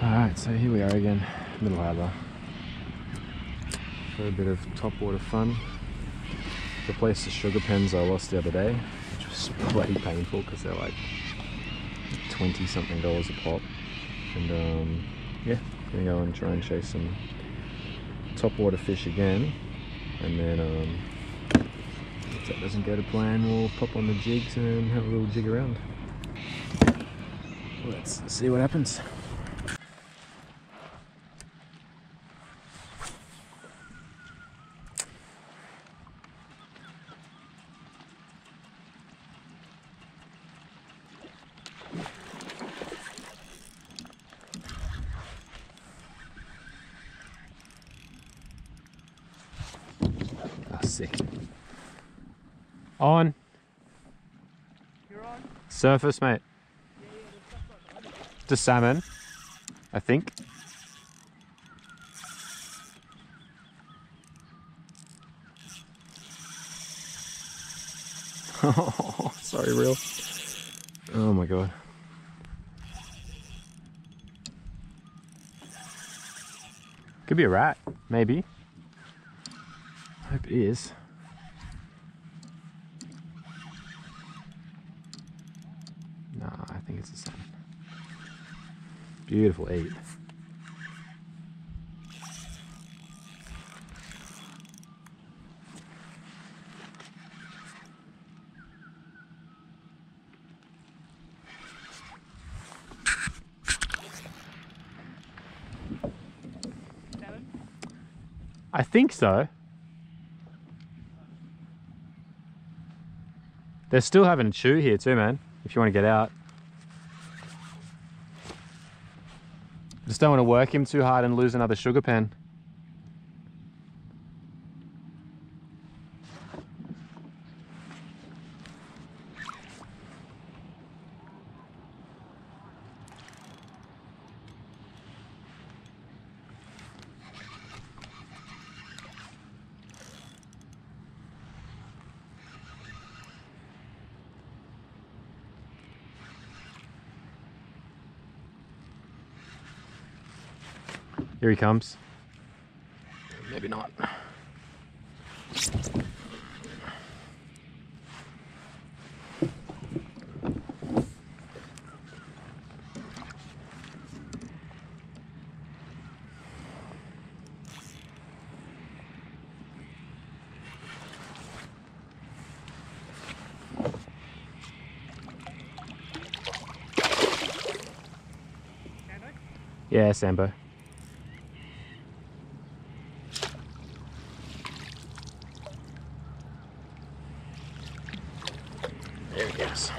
Alright, so here we are again, Middle Harbour. For a bit of topwater fun. Replaced the sugar pens I lost the other day, which was bloody painful because they're like $20 something a pop. And yeah, gonna go and try and chase some topwater fish again. And then if that doesn't go to plan, we'll pop on the jigs and have a little jig around. Let's see what happens. Sick. On. You're on. Surface, mate. Yeah, just salmon, I think. Oh, sorry, reel. Oh my god. Could be a rat, maybe. Hope it is. No, I think it's a salmon. Beautiful eat. Salmon? I think so. They're still having a chew here too, man, if you want to get out. Just don't want to work him too hard and lose another sugar pen. Here he comes. Maybe not. Yeah, Sambo. There he goes.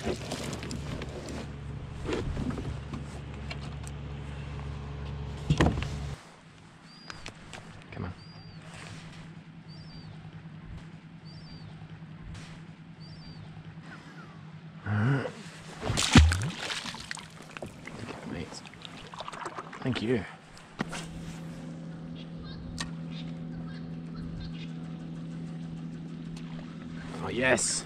Come on. Mate. Thank you. Oh yes.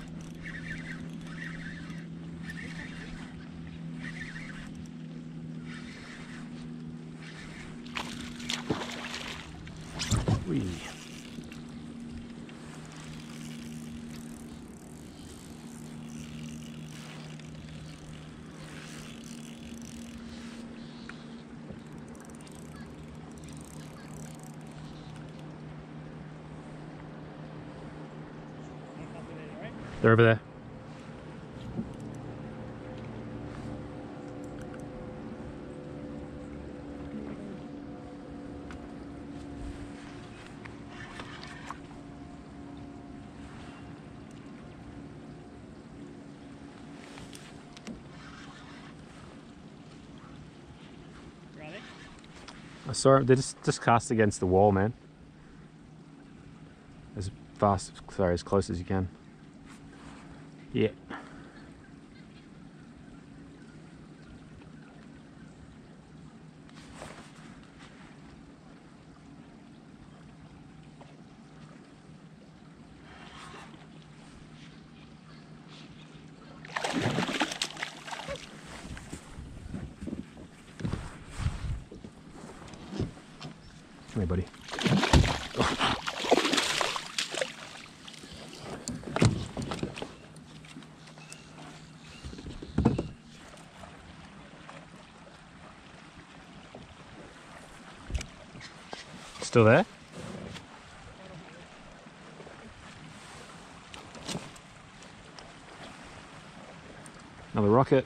Whee. They're over there. I saw they just cast against the wall, man. As fast, sorry, as close as you can. Yeah. Come here, buddy. Still there? Another rocket.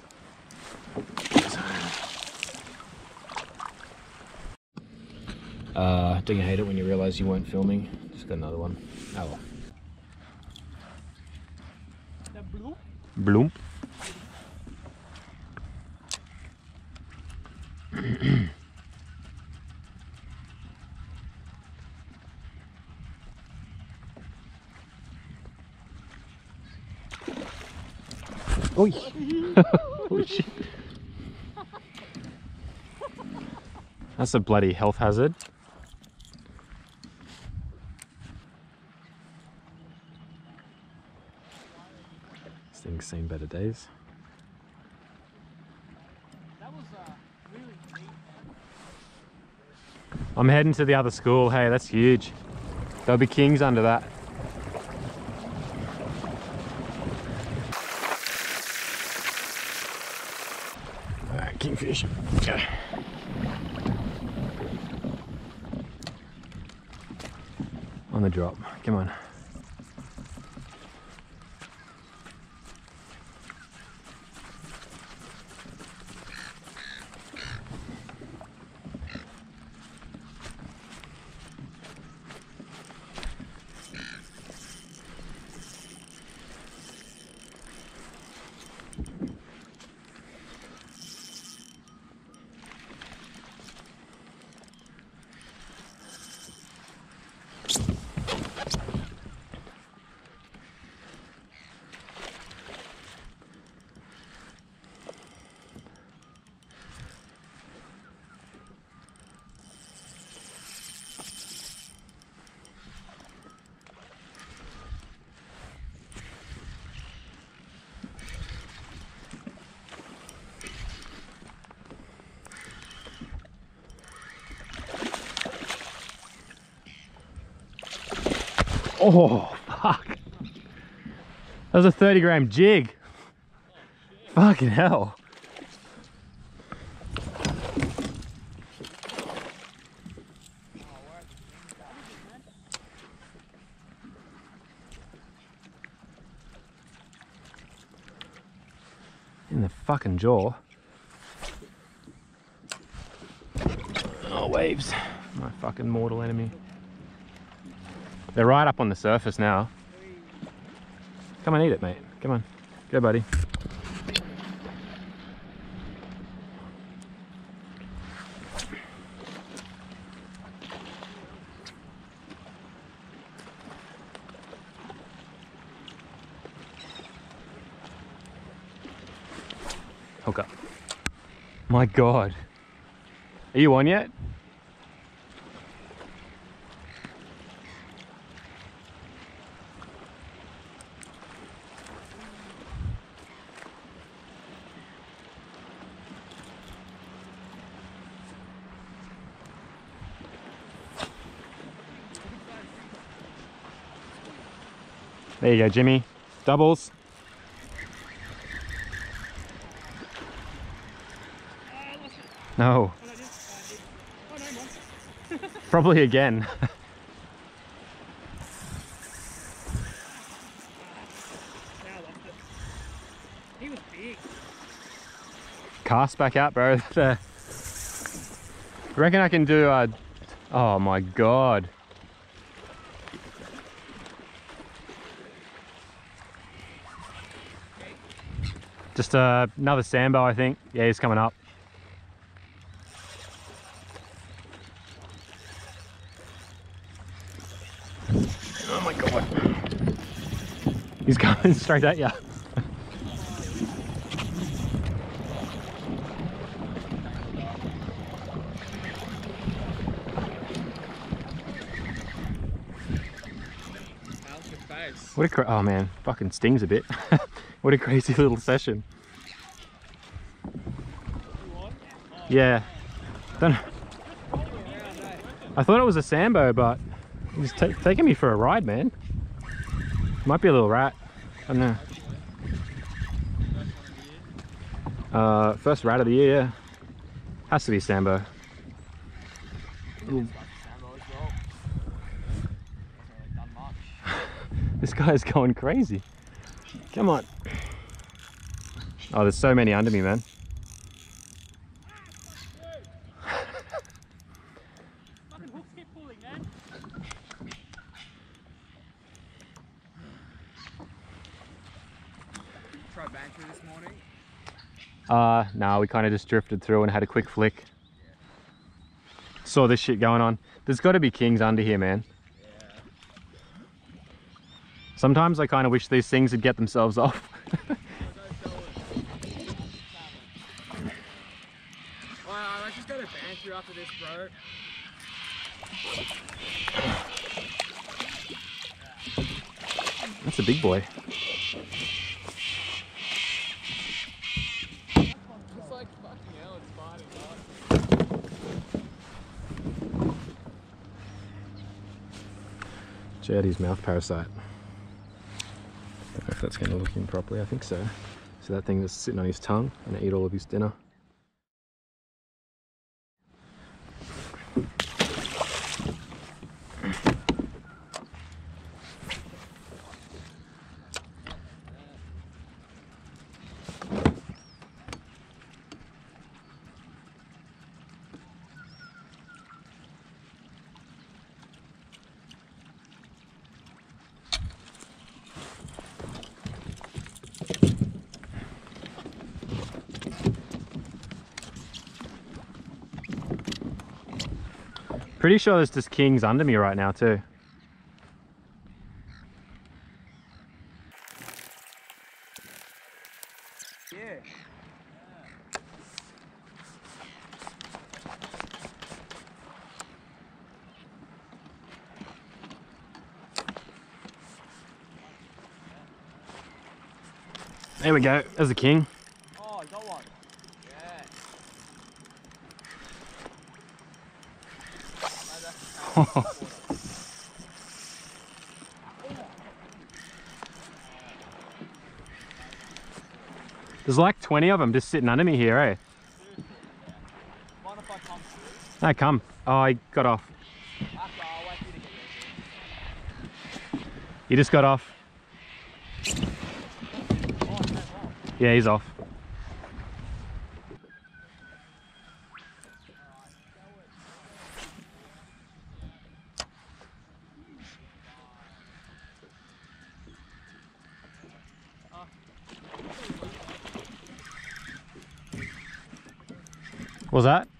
Don't you hate it when you realise you weren't filming? Just got another one. Oh well. Bloom. Oi! Holy shit. That's a bloody health hazard. This thing's seen better days. I'm heading to the other school. Hey, that's huge. There'll be kings under that. Alright, kingfish. Okay. On the drop. Come on. Oh, fuck. That was a 30-gram jig. Fucking hell. In the fucking jaw. Oh, waves. My fucking mortal enemy. They're right up on the surface now. Come and eat it, mate. Come on. Go, buddy. Hook up. My God. Are you on yet? There you go, Jimmy. Doubles. No. Probably again. He was big. Cast back out, bro. I reckon I can do oh my God. Just another Sambo, I think. Yeah, he's coming up. Oh my God. He's coming straight at you. What a oh man, fucking stings a bit. What a crazy little session. Yeah. Don't I thought it was a Sambo, but he's taking me for a ride, man. Might be a little rat. I don't know. First rat of the year, yeah. Has to be Sambo. This guy's going crazy. Come on. Oh, there's so many under me, man. Fucking hooks keep pulling, man. Tried banter this morning? Nah, we kind of just drifted through and had a quick flick. Saw this shit going on. There's got to be kings under here, man. Yeah. Sometimes I kind of wish these things would get themselves off. Let's just go to banter after this, bro. That's a big boy. It's like fucking hell, it's fighting, right? J.D.'s mouth parasite. I don't know if that's going to look in properly. I think so. So that thing that's sitting on his tongue and eat all of his dinner. Pretty sure there's just kings under me right now too. Yeah. There we go, there's a king. Oh, I got one. Yeah. There's like 20 of them just sitting under me here, eh? Mind if I come through? No, come. Oh, he got off. I'll wait for you to get yours. He just got off. Yeah, he's off. What was that?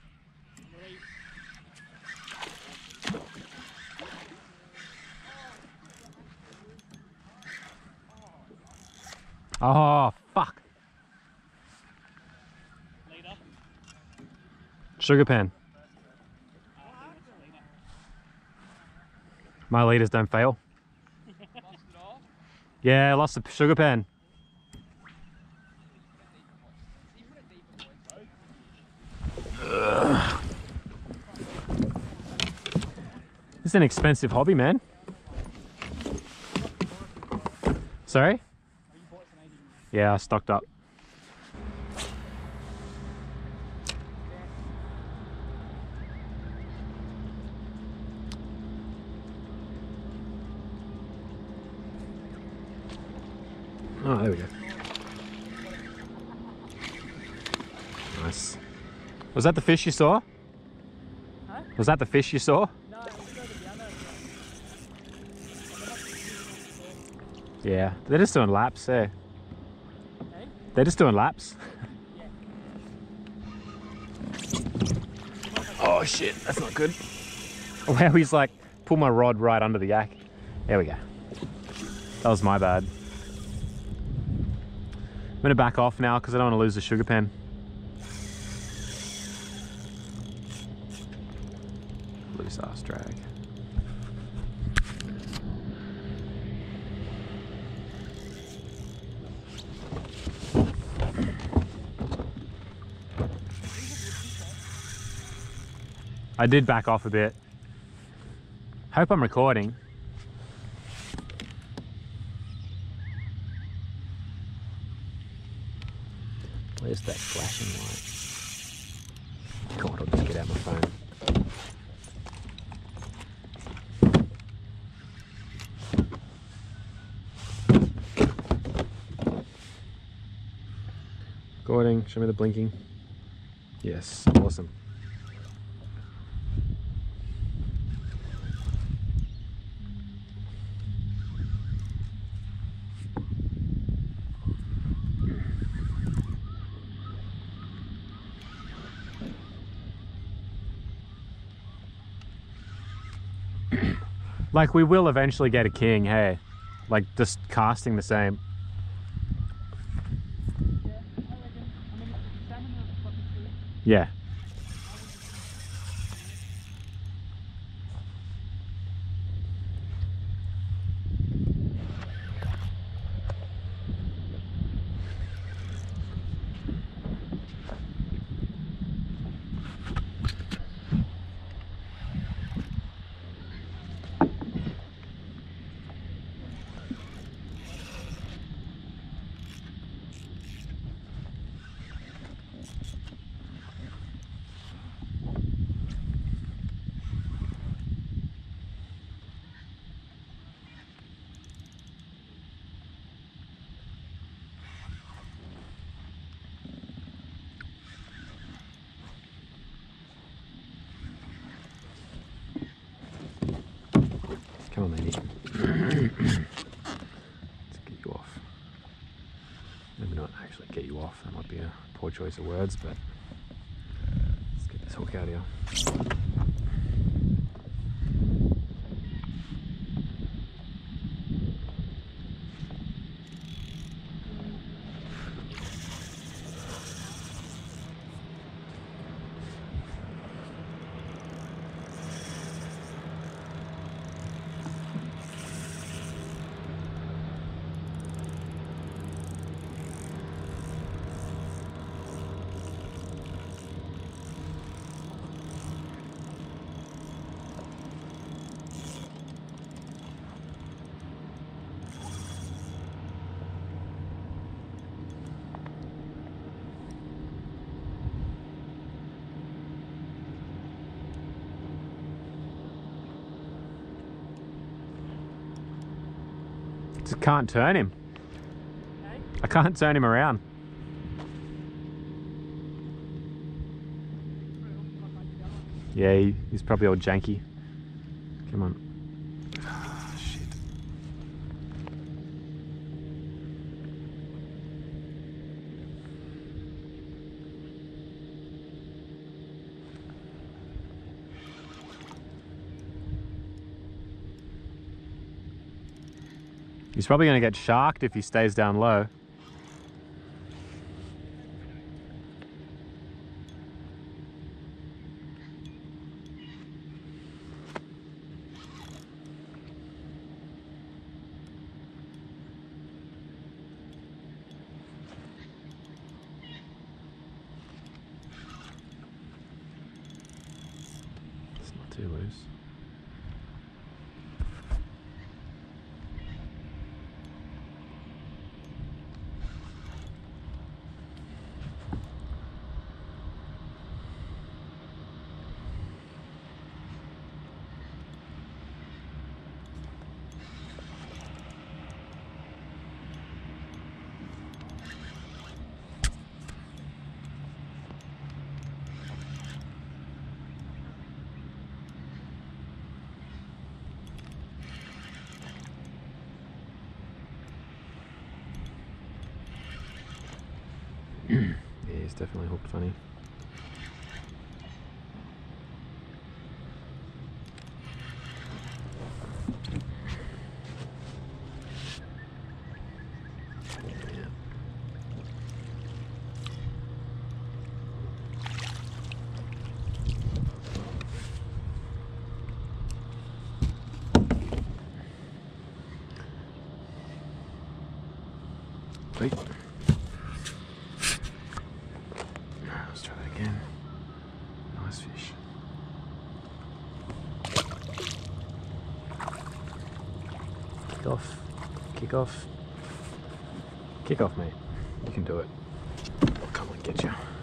Oh, fuck. Leader. Sugar pen. My leaders don't fail. Lost it all? Yeah, I lost the sugar pen. This is an expensive hobby, man. Sorry? Yeah, I stocked up. Oh, there we go. Nice. Was that the fish you saw? Huh? Was that the fish you saw? No, it's over the other. Yeah, they're just doing laps there. Hey? They're just doing laps. Yeah. Oh shit, that's not good. Wow, he's like, pull my rod right under the yak. There we go. That was my bad. I'm gonna back off now because I don't want to lose the sugar pen. Loose ass drag. I did back off a bit. Hope I'm recording. Where's that flashing light? God, I'll just get out my phone. Recording, show me the blinking. Yes, awesome. Like, we will eventually get a king, hey? Like, just casting the same. Yeah, I reckon. I mean, if the salmon are fucking food, Yeah. Come on, matey. Let's get you off. Maybe not actually get you off, that might be a poor choice of words, but let's get this hook out of here. Just can't turn him. eh? I can't turn him around. Yeah, he's probably all janky. Come on. Ah, shit. He's probably going to get sharked if he stays down low. It's not too loose. Yeah, he's definitely hooked funny. Wait. Let's try that again. Nice fish. Kick off. Kick off. Kick off, mate. You can do it. I'll come and get you.